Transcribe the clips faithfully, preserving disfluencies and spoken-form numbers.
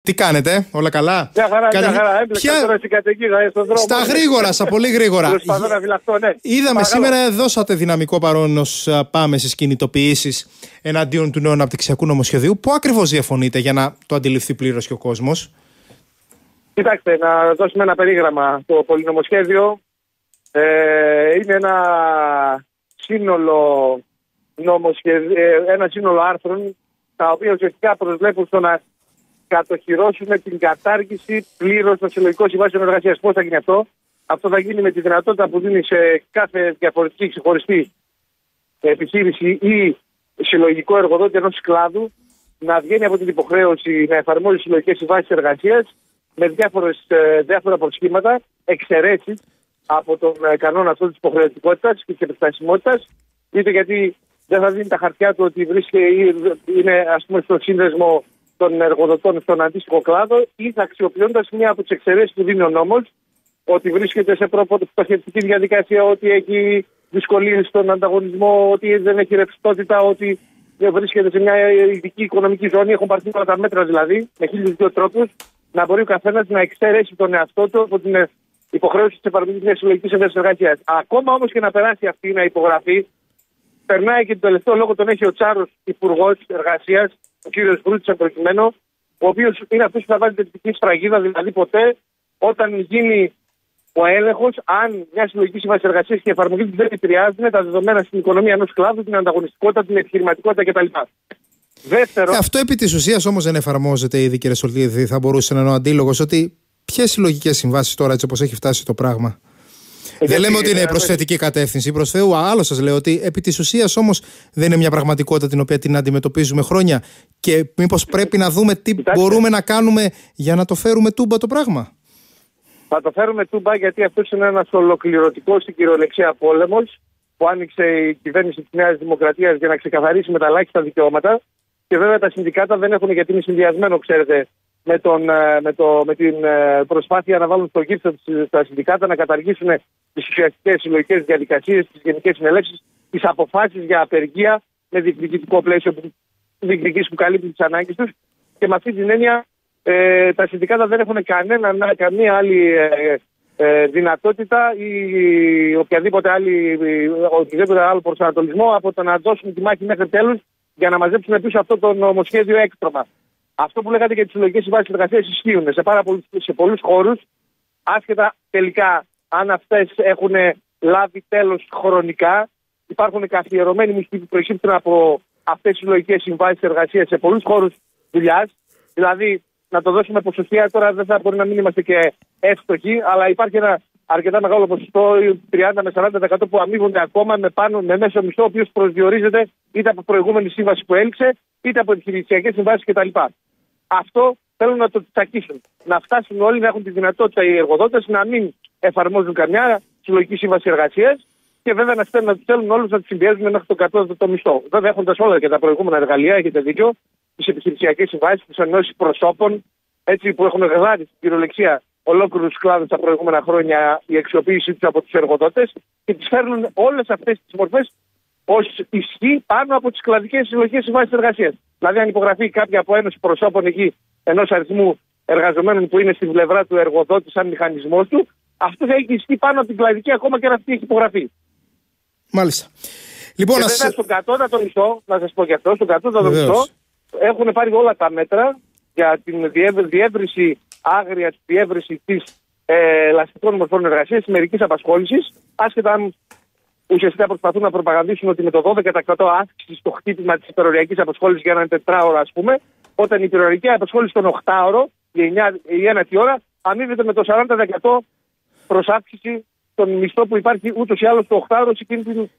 Τι κάνετε, όλα καλά? Μια χαρά, Κατε... μια χαρά. Έμπλεξα Ποια... τώρα στην καταιγίδα, στον δρόμο. Στα γρήγορα, στα πολύ γρήγορα. Προσπαθώ να φυλαχτώ, ναι. Είδαμε Παρακαλώ. σήμερα, δώσατε δυναμικό παρόν ως πάμε στις κινητοποιήσεις εναντίον του νέου αναπτυξιακού νομοσχεδίου. Πού ακριβώς διαφωνείτε για να το αντιληφθεί πλήρως και ο κόσμος? Κοιτάξτε, να δώσουμε ένα περίγραμμα. Το πολυνομοσχέδιο ε, είναι ένα σύνολο νομοσχεδι... ένα σύνολο άρθρων τα οποία ουσιαστικά προσβλέπουν στο να κατοχυρώσουμε την κατάργηση πλήρως των συλλογικών συμβάσεων εργασίας. Πώς θα γίνει αυτό? Αυτό θα γίνει με τη δυνατότητα που δίνει σε κάθε διαφορετική ξεχωριστή επιχείρηση ή συλλογικό εργοδότη ενός κλάδου να βγαίνει από την υποχρέωση να εφαρμόζει συλλογικές συμβάσεις εργασίας με διάφορες, διάφορα προσχήματα, εξαιρέσεις από τον κανόνα αυτό της υποχρεωτικότητας και της επιστασιμότητας, είτε γιατί δεν θα δίνει τα χαρτιά του ότι βρίσκεται, είναι ας πούμε στο σύνδεσμο των εργοδοτών στον αντίστοιχο κλάδο, ή θα αξιοποιώντας μία από τις εξαιρέσεις που δίνει ο νόμος, ότι βρίσκεται σε προπτωχευτική διαδικασία, ότι έχει δυσκολίες στον ανταγωνισμό, ότι δεν έχει ρευστότητα, ότι βρίσκεται σε μια ειδική οικονομική ζώνη. Έχουν πάρθει όλα τα μέτρα δηλαδή, με χίλιους δύο τρόπους, να μπορεί ο καθένας να εξαιρέσει τον εαυτό του από την υποχρέωση της εφαρμογής μιας συλλογικής συμβάσης εργασίας. Ακόμα όμως και να περάσει αυτή να υπογραφεί, περνάει και το τελευταίο λόγο τον έχει ο Τσάρος Υπουργός Εργασίας, ο κύριος Βρούτσης προκειμένου, ο οποίος είναι αυτός που θα βάλει την τελική σφραγίδα, δηλαδή ποτέ όταν γίνει ο έλεγχος, αν μια συλλογική σύμβαση εργασίας και η εφαρμογή της δεν επηρεάζουν τα δεδομένα στην οικονομία ενός κλάδου, την ανταγωνιστικότητα, την επιχειρηματικότητα κτλ. Δεύτερο. Αυτό επί της ουσίας όμως δεν εφαρμόζεται ήδη, κύριε Σολτίδη, θα μπορούσε να είναι ο αντίλογος, ότι ποιες συλλογικές συμβάσεις τώρα, έτσι όπως έχει φτάσει το πράγμα? Δεν λέμε ότι είναι προσθετική κατεύθυνση προς Θεού. Άλλο σας λέω ότι επί της ουσίας όμως δεν είναι μια πραγματικότητα την οποία την αντιμετωπίζουμε χρόνια. Και μήπως πρέπει να δούμε τι Κοιτάξτε. μπορούμε να κάνουμε για να το φέρουμε τούμπα το πράγμα? Θα το φέρουμε τούμπα γιατί αυτός είναι ένας ολοκληρωτικός στην κυριολεξία πόλεμος που άνοιξε η κυβέρνηση της Νέας Δημοκρατίας για να ξεκαθαρίσει με τα ελάχιστα δικαιώματα. Και βέβαια τα συνδικάτα δεν έχουν, γιατί είναι συνδυασμένο, ξέρετε, με, τον, με, το, με την προσπάθεια να βάλουν στο γύψο τα συνδικάτα να καταργήσουν τις ουσιαστικές συλλογικές διαδικασίες, τις γενικές συνελεύσεις, τις αποφάσεις για απεργία με διεκδικητικό πλαίσιο που, διεκδικήσεις που καλύπτουν τις ανάγκες τους. Και με αυτή την έννοια ε, τα συνδικάτα δεν έχουν κανένα, καμία άλλη ε, ε, δυνατότητα ή οποιαδήποτε άλλη, οποιοδήποτε άλλο προσανατολισμό από το να δώσουν τη μάχη μέχρι τέλους για να μαζέψουν πίσω αυτό το νομοσχέδιο έκτρωμα. Αυτό που λέγατε για τις συλλογικές συμβάσεις εργασίας ισχύουν σε, πάρα πολλούς, σε πολλούς χώρους, άσχετα τελικά αν αυτές έχουν λάβει τέλος χρονικά. Υπάρχουν καθιερωμένοι μισθοί που προκύπτουν από αυτές τις συλλογικές συμβάσεις εργασίας σε πολλούς χώρους δουλειάς. Δηλαδή, να το δώσουμε ποσοστία τώρα, δεν θα μπορεί να μην είμαστε και εύστοχοι, αλλά υπάρχει ένα αρκετά μεγάλο ποσοστό, τριάντα με σαράντα τοις εκατό που αμείβονται ακόμα με, πάνω, με μέσο μισθό, ο οποίος προσδιορίζεται είτε από προηγούμενη σύμβαση που έληξε, είτε από επιχειρησιακές συμβάσεις κτλ. Αυτό θέλουν να το τσακίσουν. Να φτάσουν όλοι να έχουν τη δυνατότητα οι εργοδότες να μην εφαρμόζουν καμιά συλλογική σύμβαση εργασίας και βέβαια να στέλνουν, να τους θέλουν όλους να τους συμπιέζουν μέχρι τον κατώτατο μισθό. Βέβαια, έχοντας όλα και τα προηγούμενα εργαλεία, έχετε δίκιο, τις επιχειρησιακές συμβάσεις, τις ενώσεις προσώπων, έτσι που έχουν γδάρει στην κυριολεξία ολόκληρους κλάδους τα προηγούμενα χρόνια η αξιοποίησή τους από τους εργοδότες και τις φέρνουν όλες αυτές τις μορφές ως ισχύ πάνω από τις κλαδικές συλλογικές συμβάσεις εργασίας. Δηλαδή, αν υπογραφεί κάποια από ένωση προσώπων εκεί ενός αριθμού εργαζομένων που είναι στην πλευρά του εργοδότη, σαν μηχανισμός του, αυτό θα έχει ισχύ πάνω από την κλαδική, ακόμα και αν αυτή έχει υπογραφεί. Μάλιστα. Λοιπόν, και βέβαια, ας... στον κατώτατο μισθό, να σας πω και αυτό, στον κατώτατο μισθό έχουν πάρει όλα τα μέτρα για την διεύρυνση, άγρια διεύρυνση της ε, ελαστικών μορφών εργασίας, της μερικής απασχόλησης, άσχετα αν ουσιαστικά προσπαθούν να προπαγανδίσουν ότι με το δώδεκα τοις εκατό αύξηση στο χτύπημα της υπεροριακής απασχόλησης για έναν τετράωρο, ας πούμε, όταν η υπεροριακή απασχόληση στον οκτάωρο, η ένατη ώρα, αμείβεται με το σαράντα τοις εκατό προς αύξηση στον μισθό που υπάρχει ούτως ή άλλως το οκτάωρο σε εκείνη την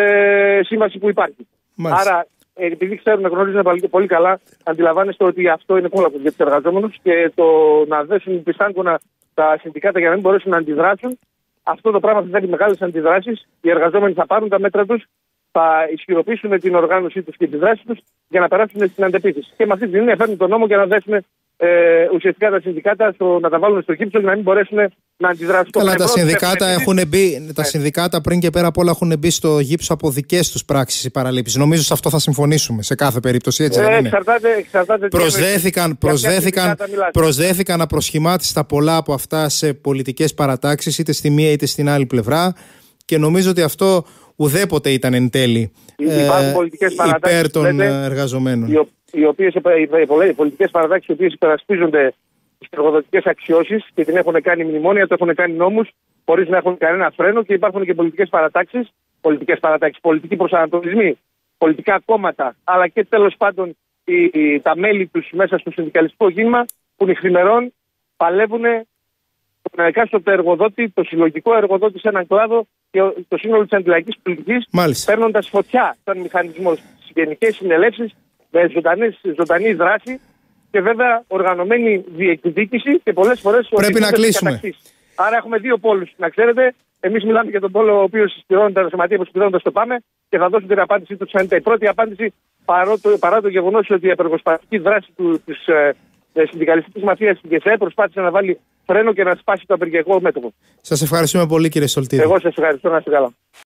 ε, σύμβαση που υπάρχει. Μάλιστα. Άρα, επειδή ξέρουν, γνωρίζουν πολύ καλά, αντιλαμβάνεστε ότι αυτό είναι κόλλαπος για τους εργαζόμενους και το να δέσουν πιστάνκωνα τα συνδικάτα για να μην μπορέσουν να αντιδράσουν, αυτό το πράγμα θα θέλει μεγάλες αντιδράσεις. Οι εργαζόμενοι θα πάρουν τα μέτρα τους, θα ισχυροποιήσουν την οργάνωσή τους και τη δράση τους για να περάσουν στην αντεπίθεση. Και με αυτή την έννοια φέρνουν τον νόμο για να δέσουν ε, ουσιαστικά τα συνδικάτα στο, να τα βάλουν στο γύψο και να μην μπορέσουν να αντιδράσουν. Καλά, τα συνδικάτα, έχουν μπει, τα συνδικάτα πριν και πέρα απ' όλα έχουν μπει στο γύψο από δικές τους πράξεις ή παραλήψεις. Νομίζω σε αυτό θα συμφωνήσουμε σε κάθε περίπτωση, έτσι δεν ε, είναι? Εξαρτάται, εξαρτάται προσδέθηκαν, προσδέθηκαν, προσδέθηκαν απροσχημάτιστα πολλά από αυτά σε πολιτικές παρατάξεις, είτε στη μία είτε στην άλλη πλευρά, και νομίζω ότι αυτό ουδέποτε ήταν εν τέλει ε, υπέρ των λέτε, εργαζομένων. Οι, οι, οποίες, οι πολιτικές παρατάξεις οι οποίες υπερασπίζονται τις εργοδοτικές αξιώσεις και την έχουν κάνει μνημόνια, το έχουν κάνει νόμους χωρίς να έχουν κανένα φρένο, και υπάρχουν και πολιτικές παρατάξεις, πολιτικές παρατάξεις, πολιτικοί προσανατολισμοί, πολιτικά κόμματα, αλλά και τέλος πάντων οι, οι, τα μέλη τους μέσα στο συνδικαλιστικό κίνημα που νυχθημερών παλεύουν τον εκάστοτε εργοδότη, το συλλογικό εργοδότη σε έναν κλάδο και το σύνολο της αντιλαϊκής πολιτικής, παίρνοντας φωτιά τον μηχανισμό στις γενικές συνελεύσεις με ζωντανή δράση και βέβαια οργανωμένη διεκδίκηση και πολλές φορές πρέπει να κλείσουμε. Άρα έχουμε δύο πόλους. Να ξέρετε, εμείς μιλάμε για τον πόλο ο οποίος συσπηρώνεται τα σωματεία που συσπηρώνοντας το πάμε, και θα δώσω την απάντησή του σαν η πρώτη απάντηση, παρά το, παρά το γεγονός ότι η απεργοσπαστική δράση του, της ε, συνδικαλιστικής μαφίας στην ΚΕΣΕ προσπάθησε να βάλει φρένο και να σπάσει το απεργιακό μέτωπο. Σας ευχαριστούμε πολύ, κύριε Σολτίδη. Εγώ σας ευχαριστώ, να είστε καλά.